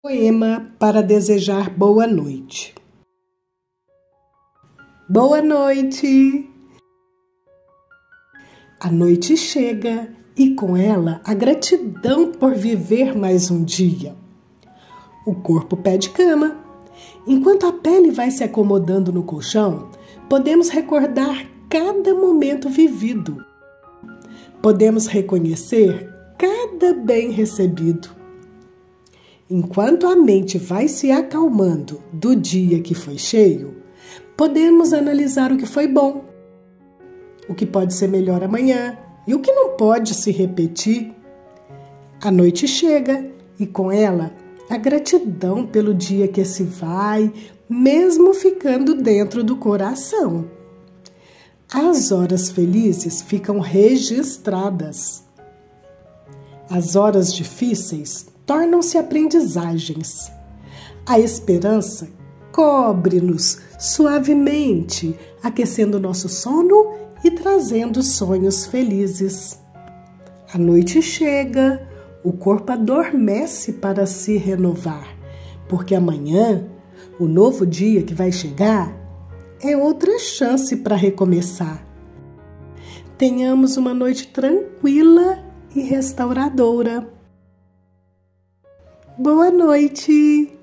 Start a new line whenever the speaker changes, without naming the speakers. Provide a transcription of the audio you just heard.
Poema para desejar boa noite. Boa noite! A noite chega e com ela a gratidão por viver mais um dia. O corpo pede cama. Enquanto a pele vai se acomodando no colchão, podemos recordar cada momento vivido. Podemos reconhecer cada bem recebido. Enquanto a mente vai se acalmando do dia que foi cheio, podemos analisar o que foi bom, o que pode ser melhor amanhã e o que não pode se repetir. A noite chega e com ela a gratidão pelo dia que se vai, mesmo ficando dentro do coração. As horas felizes ficam registradas. As horas difíceis tornam-se aprendizagens. A esperança cobre-nos suavemente, aquecendo nosso sono e trazendo sonhos felizes. A noite chega, o corpo adormece para se renovar, porque amanhã, o novo dia que vai chegar, é outra chance para recomeçar. Tenhamos uma noite tranquila e restauradora. Boa noite!